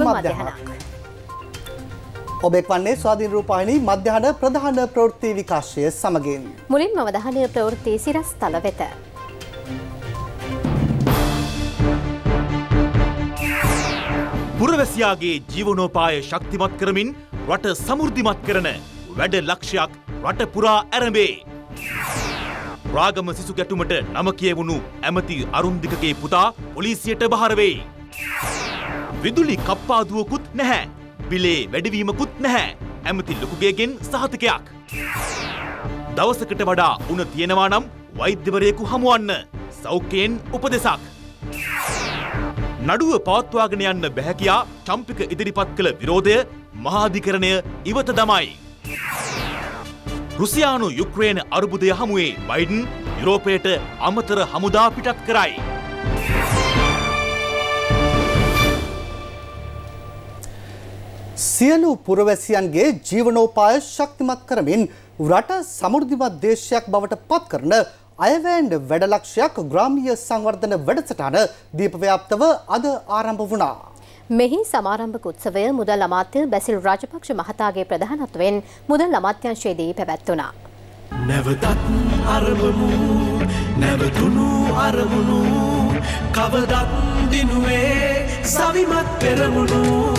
මධ්‍යහනක්. ඔබ එක්වන්නේ ස්වාධීන රූපවාහිනී මධ්‍යහන ප්‍රධාන ප්‍රවෘත්ති විකාශය සමගින්. මුලින්ම අවධානය ප්‍රවෘත්ති සිරස්තල වෙත. පුරවැසියාගේ ජීවනෝපාය ශක්තිමත් කරමින් රට සමෘද්ධිමත් කරන වැඩ ලක්ෂයක් රට පුරා ඇරඹේ. රාගම සිසු ගැටුමට නම කියවුණු ඇමති අරුන්දිකගේ පුතා පොලිසියට බහර වෙයි. විදුලි කප්පාදුවකුත් නැහැ. බිලේ වැඩිවීමකුත් නැහැ. ඇමති ලොකුගේගෙන් සහතිකයක්. දවසකට වඩා උණ තියෙනවා නම් වෛද්‍යවරයෙකු හමුවන්න. සෞඛ්‍යයෙන් උපදෙසක්. නඩුව පවත්වාගෙන යන්න බැහැ කියා චම්පික ඉදිරිපත් කළ විරෝධය මහාධිකරණය ඉවත දමයි. රුසියානු යුක්‍රේන අර්බුදය හමුවේ බයිඩන් යුරෝපයට අමතර හමුදා පිටත් කරයි. සියලු පුරවැසියන්ගේ ජීවනෝපාය ශක්තිමත් කරමින් රට සමෘද්ධිමත් දේශයක් බවට පත් කරන අයවැයෙන් වැඩ ලක්ෂයක් ග්‍රාමීය සංවර්ධන වැඩසටහන දීපව්‍යාප්තව අද ආරම්භ වුණා. මෙහි සමාරම්භක උත්සවය මුදල් අමාත්‍ය බැසිල් රාජපක්ෂ මහතාගේ ප්‍රධානත්වයෙන් මුදල් අමාත්‍යාංශයේදී පැවැත්වුණා. නැවතත් අරමුණු නැවතුණු අරමුණු කවදත් දිනුවේ සවිමත් පෙරමුණු.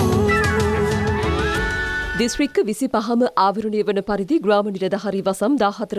දිස්ත්‍රික්ක 25ම ආවරණය වන පරිදි ග්‍රාම නිලධාරී වසම්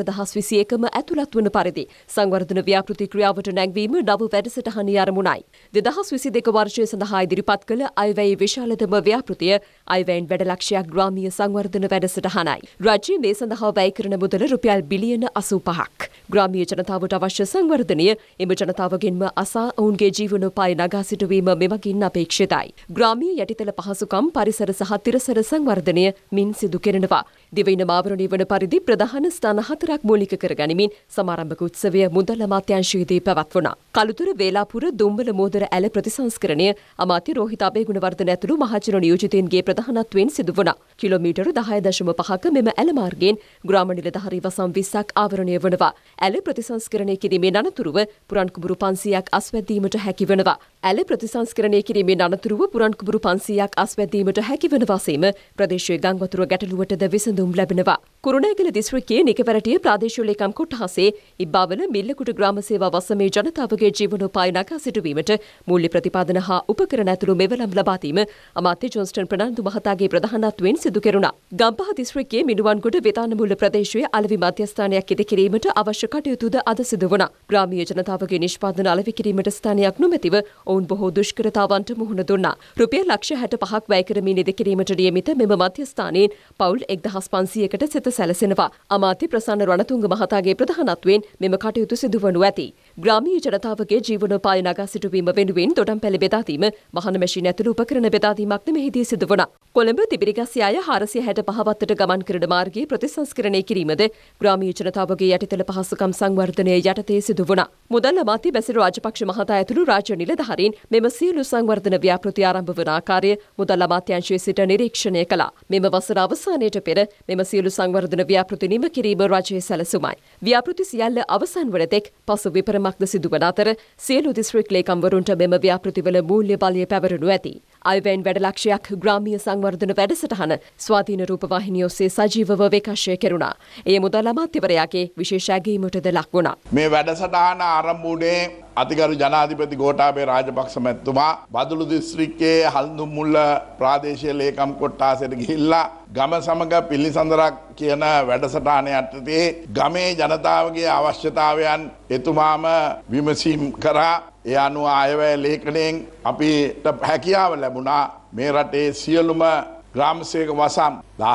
14021ම ඇතුළත් වන පරිදි සංවර්ධන ව්‍යාපෘති ක්‍රියාවට නැංවීම නව වැඩසටහනේ ආරමුණයි. 2022 වර්ෂය සඳහා ඉදිරිපත් කළ අයවැයේ විශාලතම ව්‍යාපෘතිය අයවැයෙන් වැඩ ලක්ෂයක් ග්‍රාමීය සංවර්ධන වැඩසටහනයි. රාජ්‍යය මේ සඳහා වැය කරන මුදල රුපියල් බිලියන 85ක්. ග්‍රාමීය ජනතාවට අවශ්‍ය සංවර්ධනය එම ජනතාවගෙන්ම අසා ඔවුන්ගේ ජීවනෝපාය නගා සිටුවීම මෙමගින් අපේක්ෂිතයි. ග්‍රාමීය යටිතල පහසුකම් පරිසර සහ තිරසර සංවර්ධනය මින් සිදු කෙරෙනවා. දිවයින ආවරණය වන පරිදි ප්‍රධාන ස්ථාන 4ක් මූලික කර ගනිමින් සමාරම්භක උත්සවය මුදල් අමාත්‍යාංශයේදී පැවැත්වුණා. කළුතර වේලාපුර දුම්බල මෝදර ඇල ප්‍රතිසංස්කරණය අමාත්‍ය රෝහිත අබේගුණවර්ධන ඇතුළු මහජන නියෝජිතයින්ගේ ප්‍රධානත්වයෙන් සිදු වුණා. කිලෝමීටර් 10.5ක මෙම ඇල මාර්ගයෙන් ග්‍රාම නිලධාරී වසම් 20ක් ආවරණය වනවා. ඇල ප්‍රතිසංස්කරණය කිරීමෙන් අනතුරුව පුරන් කුඹුරු 500ක් අස්වැද්දීමට හැකි වෙනවා. ඇල ප්‍රතිසංස්කරණය කිරීමෙන් අනතුරුව පුරන් කුඹුරු 500ක් අස්වැද්දීමට හැකි වන වශයෙන්ම ප්‍රදේශයේ ගංවතුර ගැටලුවටද විසඳුම් ලැබෙනවා. කුරුණෑගල දිස්ත්‍රික්කයේ නිකවැරටිය ප්‍රාදේශීය ලේකම් කොට්ටාසේ ඉබ්බාවල මිල්ලකුට ග්‍රාම සේවා වසමේ ජනතාවගේ ජීවනෝපාය නගා සිටුවීමට මූල්‍ය ප්‍රතිපාදන හා උපකරණ ඇතුළු මෙවලම් ලබා දීම අමාත්‍ය ජොන්ස්ටන් ප්‍රනාන්දු මහතාගේ ප්‍රධානත්වයෙන් සිදු කෙරුණා. ගම්පහ දිස්ත්‍රික්කයේ මිනුවන්ගොඩ වෙතානමුල්ල ප්‍රදේශයේ අලෙවි මධ්‍යස්ථානයක් ඉදි කිරීමට අවශ්‍ය කටයුතුද අද සිදු වුණා. ග්‍රාමීය ජනතාවගේ නිෂ්පාදන අලෙවි කිරීමට ස්ථානයක් නොමැතිව ඔවුන් බොහෝ දුෂ්කරතාවන්ට මුහුණ දුන්නා. රුපියල් ලක්ෂ 65ක් වැය කරමින් ඉදි කිරීමට නියමිත මෙම මධ්‍යස්ථානයෙන් පවුල් 1500කට සිත සැලසෙනවා. අමාත්‍ය ප්‍රසන්න රණතුංග මහතාගේ ප්‍රධානත්වයෙන් මෙම කටයුතු සිදුවනු ඇති. ග්‍රාමීය ජනතාවගේ ජීවනෝපාය නගා සිටුවීම වෙනුවෙන් දොඩම් පැලි බෙදා දීම, මහන මැෂින් ඇතුළු උපකරණ බෙදා දීමක්ද මෙහිදී සිදු වුණා. කොළඹ තිබිරිගස්සිය අය 465 වත්තට ගමන් කරන මාර්ගයේ ප්‍රතිසංස්කරණය කිරීමද ග්‍රාමීය ජනතාවගේ යටිතල පහසුකම් සංවර්ධනය යටතේ සිදු වුණා. මුදල් අමාත්‍ය බැසිල් රාජපක්ෂ මහතා ඇතුළු රාජ්‍ය නිලධාරීන් මෙම සියලු සංවර්ධන ව්‍යාපෘති ආරම්භ වන ආකාරය මුදල් අමාත්‍යාංශයේ සිට නිරීක්ෂණය කළා. මෙම වසර අවසානයට පෙර මෙම සියලු සංවර්ධන ව්‍යාපෘති නිම කිරීම රජයේ සැලසුමයි. ව්‍යාපෘති සියල්ල අවසන් වන තෙක් පසු විපරමක්ද සිදුවන අතර සියලු දිස්ත්‍රික් ලේකම්වරුන්ට මෙම ව්‍යාපෘතිවල මූල්‍ය බලය පැවරනු ඇති. අයවැයෙන් වැඩ ලක්ෂයක් ග්‍රාමීය සංවර්ධන වැඩසටහන ස්වාධීන රූපවාහිනිය ඔස්සේ සජීවව විකාශය කෙරුණා. එය මුදල් අමාත්‍යවරයාගේ විශේෂ ඇගයීමටද ලක් වුණා. මේ වැඩසටහන ආරම්භ වුණේ අතිගරු ජනාධිපති ගෝඨාභය රාජපක්ෂ මැතිතුමා බදුළු දිස්ත්‍රික්කයේ හල්දුම්මුල්ල ප්‍රාදේශීය ලේකම් කොට්ටාසයට ගිහිල්ලා ගම සමග පිළිසඳරක් කියන වැඩසටහන යටතේ ගමේ ජනතාවගේ අවශ්‍යතාවයන් එතුමාම විමසීම් කරා. ඒ අනුව අයවැය ලේඛනයෙන් අපිට හැකියාව ලැබුණා මේ රටේ සියලුම ග්‍රාමසේවක වසම්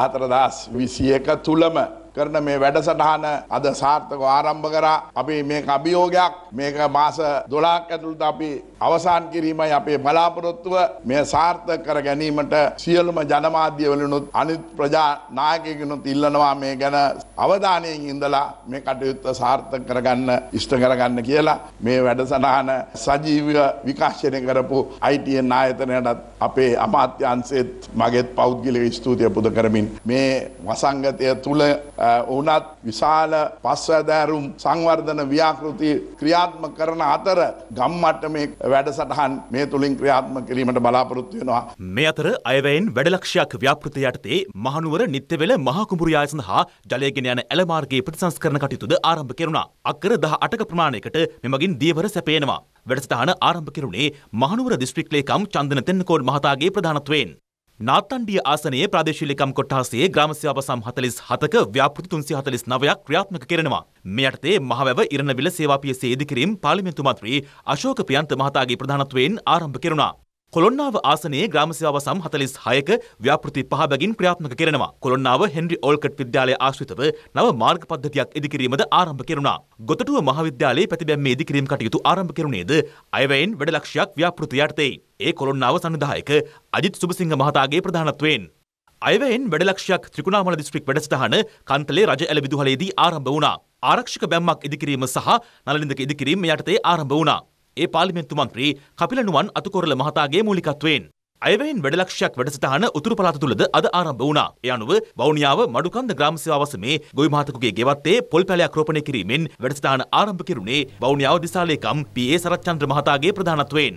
14021 තුලම කරන මේ වැඩසටහන අද සාර්ථකව ආරම්භ කරා. අපි මේක අභියෝගයක්, මේක මාස 12ක් ඇතුළත අපි අවසන් කිරීමයි අපේ බලාපොරොත්තුව. මේ සාර්ථක කර ගැනීමට සියලුම ජනමාධ්‍ය වලිනුත් අනිත් ප්‍රජා නායකයෙකුනුත් ඉල්ලනවා මේ ගැන අවධානයෙන් ඉඳලා මේ කටයුත්ත සාර්ථක කරගන්න, ඉෂ්ට කරගන්න කියලා. මේ වැඩසටහන සජීවීව විකාශනය කරපු ITN ආයතනයටත් අපේ අමාත්‍යාංශයේත් මගේත් පෞද්ගලික ස්තුතිය පුද කරමින් මේ වසංගතය තුල උනත් විශාල පස්වැදෑරුම් සංවර්ධන ව්‍යාපෘති ක්‍රියා ක්‍රියාත්මක කරන අතර ගම් මට්ටමේ වැඩසටහන් මේ තුලින් ක්‍රියාත්මක කිරීමට බලාපොරොත්තු වෙනවා. මේ අතර අයවැයෙන් වැඩ ලක්ෂයක් ව්‍යාපෘතිය යටතේ මහනුවර නිත්‍යවේල මහා කුඹුරු යාය සඳහා ජලය ගෙන යන ඇල මාර්ගයේ ප්‍රතිසංස්කරණ කටයුතුද ආරම්භ කෙරුණා. අක්කර 18ක ප්‍රමාණයකට මෙමගින් දියවර සැපයනවා. වැඩසටහන ආරම්භ කෙරුණේ මහනුවර දිස්ත්‍රික් ලේකම් චන්දන තෙන්නකෝන් මහතාගේ ප්‍රධානත්වයෙන්. නාත්තණ්ඩිය ආසනයේ ප්‍රාදේශීය ලේකම් කොට්ටාසයේ ග්‍රාම සේවා බසම් 47ක ව්‍යාපෘති 349ක් ක්‍රියාත්මක කෙරෙනවා. මේ යටතේ මහවැව ඉරණවිල සේවා පියසේ ඉදිකිරීම පාර්ලිමේන්තු මන්ත්‍රී අශෝක ප්‍රියන්ත මහතාගේ ප්‍රධානත්වයෙන් ආරම්භ කෙරුණා. කොළොන්නාව ආසනයේ ග්‍රාම සේවා බසම් 46ක ව්‍යාපෘති 5 බැගින් ක්‍රියාත්මක කෙරෙනවා. කොළොන්නාව හෙන්රි ඕල්කට් විද්‍යාලය ආශ්‍රිතව නව මාර්ග පද්ධතියක් ඉදිකිරීමද ආරම්භ කෙරුණා. ගොතටුව මහාවිද්‍යාලයේ ප්‍රතිබැම්මේ ඉදිකිරීම කටයුතු ආරම්භ කෙරුණේද අයවැයෙන් වැඩ ලක්ෂයක් ව්‍යාපෘති යටතේ. ඒ කොළොන්නාව සංවිධායක අජිත් සුබසිංහ මහතාගේ ප්‍රධානත්වයෙන් අයවැයෙන් වැඩ ලක්ෂයක් ත්‍රිකුණාමල දිස්ත්‍රික් වැඩසටහන කන්තලේ රජ ඇල විදුහලේදී ආරම්භ වුණා. ආරක්ෂක බැම්මක් ඉදිකිරීම සහ නළලින්දක ඉදිකිරීම යටතේ ආරම්භ වුණා. ඒ පාර්ලිමේන්තු මන්ත්‍රී කපිලනුවන් අතුකොරළ මහතාගේ මූලිකත්වයෙන් අයවැයෙන් වැඩ ලක්ෂයක් වැඩසටහන උතුරු පළාත තුලද අද ආරම්භ වුණා. ඒ අනුව වවුනියාව මඩුකන්ද ග්‍රාම සේවා වසමේ ගොවි මහතෙකුගේ ගෙවත්තේ පොල් පැලයක් රෝපණය කිරීමෙන් වැඩසටහන ආරම්භ කෙරුණේ වවුනියාව දිසාලේකම් පී.ඒ. සරච්චන්ද්‍ර මහතාගේ ප්‍රධානත්වයෙන්.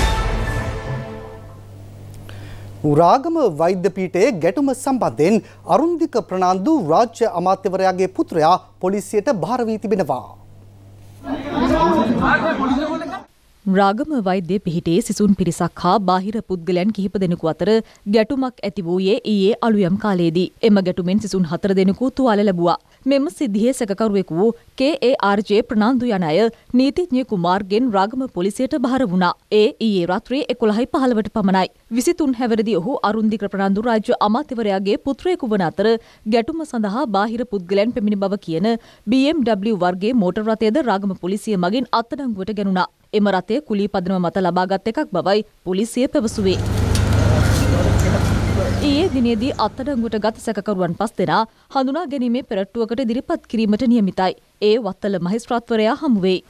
රාගම වෛද්‍ය පීඨයේ ගැටුම සම්බන්ධයෙන් අරුන්දික ප්‍රනාන්දු රාජ්‍ය අමාත්‍යවරයාගේ පුත්‍රයා පොලිසියට භාර වී තිබෙනවා. රාගම වෛද්‍ය පිහිටේ සිසුන් පිරිසක් හා බාහිර පුද්ගලයන් කිහිප දෙනෙකු අතර ගැටුමක් ඇති වූයේ ඊයේ අලුයම් කාලයේදී. එම ගැටුමෙන් සිසුන් 4 දෙනෙකු තුවාල ලැබුවා. මෙම සිද්ධියේ සැකකරුවෙකු වූ KARJ ප්‍රනාන්දු යන අය නීතිඥයෙකු මාර්ගයෙන් රාගම පොලිසියට බහර වුණා. ඒ ඊයේ රාත්‍රියේ 11:15ට පමණයි. 23 හැවිරිදි ඔහු අරුන්දික ප්‍රනාන්දු රාජ්‍ය අමාත්‍යවරයාගේ පුත්‍රයෙකු වන අතර ගැටුම සඳහා බාහිර පුද්ගලයන් පැමිණි බව කියන BMW වර්ගයේ මෝටර් රථයද රාගම පොලිසිය මගින් අත්අඩංගුවට ගැනුණා. එම රථය කුලී පදනම මත ලබාගත් එකක් බවයි පොලිසිය පැවසුවේ. ඊයේ දිනේදී අත්අඩංගුවට ගත සැකකරුවන් 5 දෙනා හඳුනා ගැනීමේ පෙරට්ටුවකට ඉදිරිපත් කිරීමට නියමිතයි. ඒ වත්තල මහේස්ත්‍රාත්වරයා හමු වේ.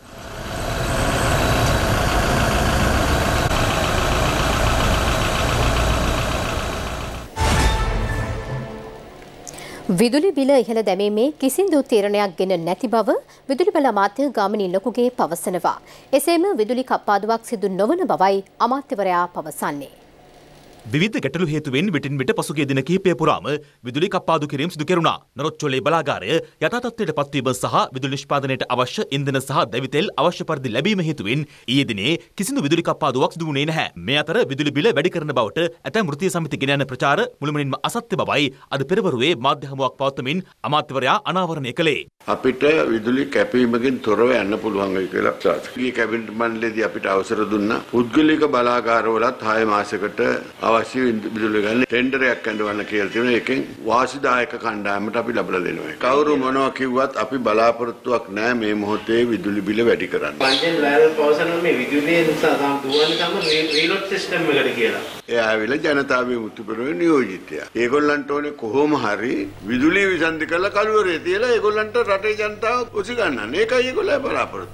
විදුලි බිල ඉහළ දැමීමේ කිසිදු තීරණයක් ගෙන නැති බව විදුලි බල අමාත්‍ය ගාමිණී ලොකුගේ පවසනවා. එසේම විදුලි කප්පාදුවක් සිදු නොවන බවයි අමාත්‍යවරයා පවසන්නේ. විවිධ ගැටලු හේතුවෙන් විටින් විට පසුගිය දින කිහිපය පුරාම විදුලි කප්පාදු කිරීම සිදු කෙරුණා. නරොච්චොලේ බලාගාරය යථා තත්ත්වයට පත්වීම සහ විදුලි නිෂ්පාදනයට අවශ්‍ය ඉන්ධන සහ දැවිතෙල් අවශ්‍ය පරිදි ලැබීම හේතුවෙන් ඊයේ දිනේ කිසිදු විදුලි කප්පාදුවක් සිදු වුණේ නැහැ. මේ අතර විදුලි බිල වැඩි කරන බවට ඇතැම් වෘත්තීය සමිති ගෙන යන ප්‍රචාර මුළුමනින්ම අසත්‍ය බවයි අද පෙරවරුවේ මාධ්‍ය හමුවක් පවත්වමින් අමාත්‍යවරයා අනාවරණය කළේ. අපිට විදුලි කැපීමකින් තොරව යන්න පුළුවන් වෙයි කියලා ශාස්ත්‍රීය කැබිනට් මණ්ඩලයේදී අපිට අවසර දුන්නා. පුද්ගලික බලාගාරවලත් 6 මාසයකට අවශ්‍ය විදුලි ගන්න ටෙන්ඩරයක් අඳවන්න කියලා තියෙනවා. ඒකෙන් වාසිදායක කණ්ඩායමට අපි ලබා දෙනවා. කවුරු මොනවා කිව්වත් අපි බලාපොරොත්තුවක් නැහැ මේ මොහොතේ විදුලි බිල වැඩි කරන්න. පංචෙන් වැල් පවසන මේ විදුලිය නිසා දුවන්නේ තමයි රීලෝඩ් සිස්ටම් එකට කියලා. ඒ ආවිල ජනතා විමුක්ති පෙරමුණේ නියෝජිතයා. ඒගොල්ලන්ට ඕනේ කොහොම හරි විදුලිය විසන්ධි කරලා කළුවරේ තියලා ඒගොල්ලන්ට රටේ ජනතාව කුසි ගන්නන්න. ඒකයි ඒගොල්ලෝ බලාපොරොත්තු.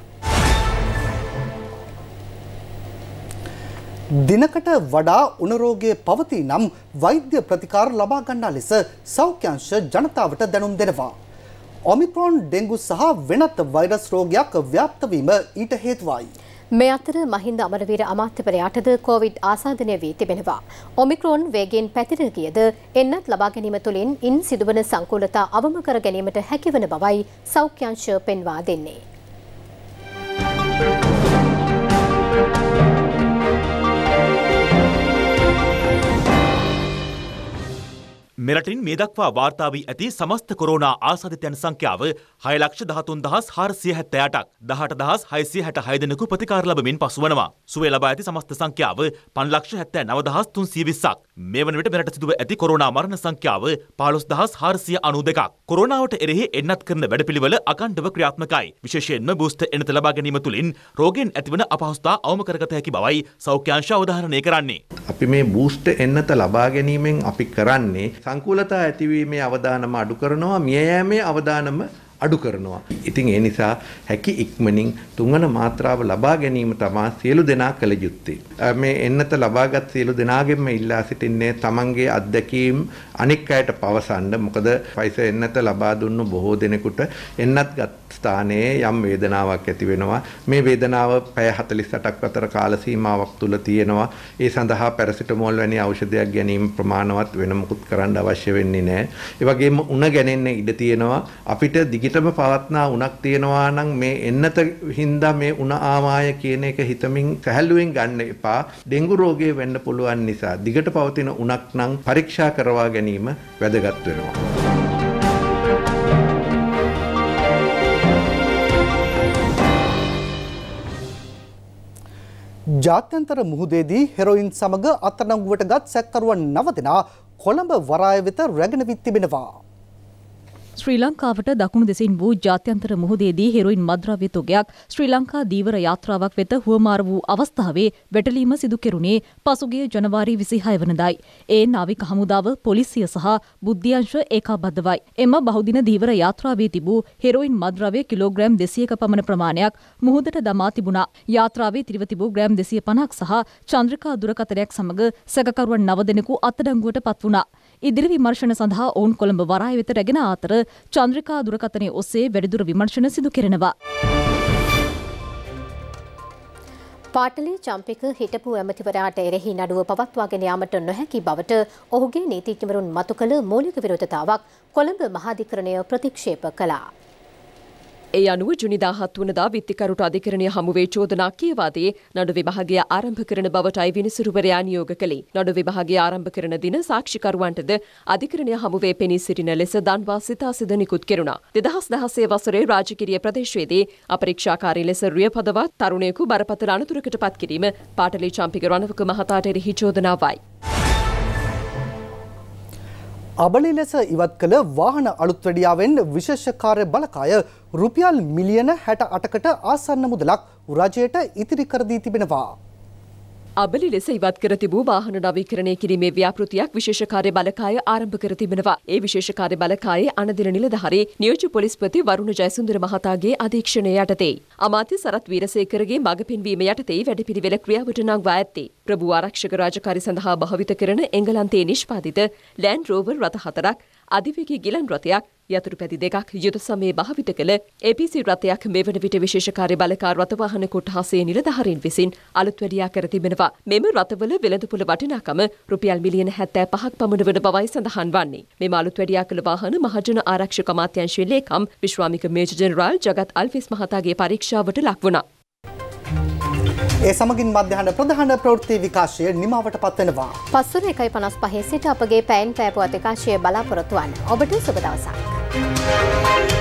දිනකට වඩා උණ රෝගය පවතී නම් වෛද්‍ය ප්‍රතිකාර ලබා ගන්නා ලෙස සෞඛ්‍ය අංශ ජනතාවට දැනුම් දෙනවා. ඔමික්‍රෝන් ඩෙන්ගු සහ වෙනත් වෛරස් රෝගයක් ව්‍යාප්ත වීම ඊට හේතුවයි. මේ අතර මහින්ද අමරවීර අමාත්‍යවරයාටද කොවිඩ් ආසාදනය වී තිබෙනවා. ඔමික්‍රෝන් වේගයෙන් පැතිර ගියද එන්නත් ලබා ගැනීම තුළින් ඉන් සිදුවන සංකූලතා අවම කර ගැනීමට හැකිවන බවයි සෞඛ්‍ය අංශ පෙන්වා දෙන්නේ. මෙරටින් මේ දක්වා වාර්තා වී ඇති සමස්ත කොරෝනා ආසාදිතයන් සංඛ්‍යාව 6,13,478ක් 18,666 දෙනෙකු ප්‍රතිකාර ලැබමින් පසුවනවා. සුවය ලබා ඇති සමස්ත සංඛ්‍යාව 5,79,320ක්. මේ වන විට මෙරට සිදුව ඇති කොරෝනා මරණ සංඛ්‍යාව 15,492ක්. කොරෝනාවට එරෙහි එන්නත් කරන වැඩපිළිවෙල අකණ්ඩව ක්‍රියාත්මකයි. විශේෂයෙන්ම බූස්ටර් එනත ලබා ගැනීම තුළින් රෝගයෙන් ඇතිවන අපහසුතා අවම කරගත හැකි බවයි සෞඛ්‍ය අංශ අවධාරණය කරන්නේ. අපි මේ බූස්ටර් එන්නත ලබා ගැනීමෙන් අපි කරන්නේ සංකූලතා ඇතිවීමේ අවදානම අඩු කරනවා, මිය යෑමේ අවදානම අඩු කරනවා. ඉතින් ඒ නිසා හැකි ඉක්මනින් තුන්වන මාත්‍රාව ලබා ගැනීම තමයි සියලු දෙනා කළ යුත්තේ. මේ එන්නත ලබාගත් සියලු දෙනාගෙන්ම ඉල්ලා සිටින්නේ තමන්ගේ අත්දැකීම් අනෙක් අයට පවසන්න. මොකද Pfizer එන්නත ලබා දුන්නු බොහෝ දෙනෙකුට එන්නත් ගත් ස්ථානයේ යම් වේදනාවක් ඇති වෙනවා. මේ වේදනාව පැය 48ක් අතර කාල සීමාවක් තුල තියෙනවා. ඒ සඳහා පැරසිටමෝල් වැනි ඖෂධයක් ගැනීම ප්‍රමාණවත් වෙන මොකුත් කරන්න අවශ්‍ය වෙන්නේ නැහැ. ඒ වගේම උණ ගැනෙන්න ඉඩ තියෙනවා. අපිට දිගටම පවත්නා උණක් තියෙනවා නම් මේ එන්නත හින්දා මේ උණ ආමාය කියන එක හිතමින් සැහැල්ලුවෙන් ගන්න එපා. ඩෙන්ගු රෝගය වෙන්න පුළුවන් නිසා දිගට පවතින උණක් නම් පරීක්ෂා කරවා ගැනීම වැදගත් වෙනවා. ජාත්‍යන්තර මුහුදේදී හෙරොයින් සමග අත්අඩංගුවට ගත් සැකකරුවන් 9 දෙනා කොළඹ වරාය වෙත රැගෙන විත් තිබෙනවා. ශ්‍රී ලංකාවට දකුණු දෙසින් වූ ජාත්‍යන්තර මුහුදේදී හෙරොයින් මද්‍රව්‍ය තොගයක් ශ්‍රී ලංකා දීවර යාත්‍රාවක් වෙත හුවමාර වූ අවස්ථාවේ වැටලීම සිදු කෙරුණේ පසුගිය ජනවාරි 26 වනදායි. ඒ නාවික හමුදාව පොලිසිය සහ බුද්ධ්‍යංශ ඒකාබද්ධවයි. එම බහුදින දීවර යාත්‍රාවේ තිබූ හෙරොයින් මද්‍රව්‍ය කිලෝග්‍රෑම් 200ක පමණ ප්‍රමාණයක් මුහුදට දමා තිබුණා. යාත්‍රාවේ තිරව තිබූ ග්‍රෑම් 250ක් සහ චන්ද්‍රිකා දුරකථනයක් සමග සැකකරුවන් 9 දෙනෙකු අත්අඩංගුවට පත් වුණා. ඉදිරි විමර්ශන සඳහා ඔවුන් කොළඹ වරාය වෙත රැගෙන අතර චන්ද්‍රිකා දුරකථනය ඔස්සේ වැඩිදුර විමර්ශන සිදු කෙරෙනවා. පාටලී චම්පික හිටපු ඇමතිවරයාට එරෙහි නඩුව පවත්වාගෙන යාමට නොහැකි බවට ඔහුගේ නීතිඥවරුන් මතු කළ මූලික විරෝධතාවක් කොළඹ මහාධිකරණය ප්‍රතික්ෂේප කළා. ඒ අනුව ජුනි 17 වනදා විත්තිකරුට අධිකරණය හමුවේ චෝදනා කියවාදී නඩු විභාගය ආරම්භ කරන බවටයි විනිසුරුවරයා නියෝග කළේ. නඩු විභාගය ආරම්භ කරන දින සාක්ෂිකරුවන්ටද අධිකරණය හමුවේ පෙනී සිටින ලෙස දන්වා සිතාසිද නිකුත් කෙරුණා. 2016 වසරේ රාජකිරිය ප්‍රදේශයේදී අපරීක්ෂාකාරී ලෙස රිය පදවා තරුණයෙකු බරපතල අනතුරකට පත් කිරීම පාටලී චම්පික රණවක මහතාට එරෙහි චෝදනාවයි. අබලි ලෙස ඉවත් කළ වාහන අලුත්වැඩියාවෙන් විශේෂ කාර්ය බලකාය රුපියල් මිලියන 68කට ආසන්න මුදලක් රජයට ඉතිරි කර දී තිබෙනවා. අබලි ලෙස ඉවත් කර තිබූ වාහන නවීකරණය කිරීමේ ව්‍යාපෘතියක් විශේෂ කාර්ය බලකාය ආරම්භ කර තිබෙනවා. ඒ විශේෂ කාර්ය බලකායේ අනදින නිලධාරී නියෝජ්‍ය පොලිස්පති වරුණ ජයසුන්දර මහතාගේ අධීක්ෂණය යටතේ අමාත්‍ය සරත් වීරසේකරගේ මඟ පෙන්වීම යටතේ වැඩපිළිවෙල ක්‍රියාවට නංවා ඇත්තේ. ප්‍රභූ ආරක්ෂක රාජකාරී සඳහා භාවිත කරන එංගලන්තයේ නිෂ්පාදිත ලෑන්ඩ් රෝවර් රථ 4ක්, අධිවේගී ගිලන් රථයක්, යතුරුපැදි 2ක් යුද සමයේ භාවිත කළ APC රථයක් මෙවන විට විශේෂ කාර්ය බලකාර රථ වාහන කොට්ටාසයේ නිලධාරීන් විසින් අලුත්වැඩියා කර තිබෙනවා. මෙම රථවල වෙළඳපොළ වටිනාකම රුපියල් මිලියන 75ක් පමණ වන බවයි සඳහන් වන්නේ. මෙම අලුත්වැඩියා කළ වාහන මහජන ආරක්ෂක අමාත්‍යාංශයේ ලේකම් විශ්වාමික මේජර් ජෙනරාල් ජගත් අල්විස් මහතාගේ පරීක්ෂාවට ලක් වුණා. ඒ සමගින් මධ්‍යහන ප්‍රධාන ප්‍රවෘත්ති විකාශය නිමාවට පත්වෙනවා. පස්වර 1:55 සිට අපගේ පැයෙන් පෑපුවත් විකාශය බලාපොරොත්තු වන්න. ඔබට සුබ දවසක්.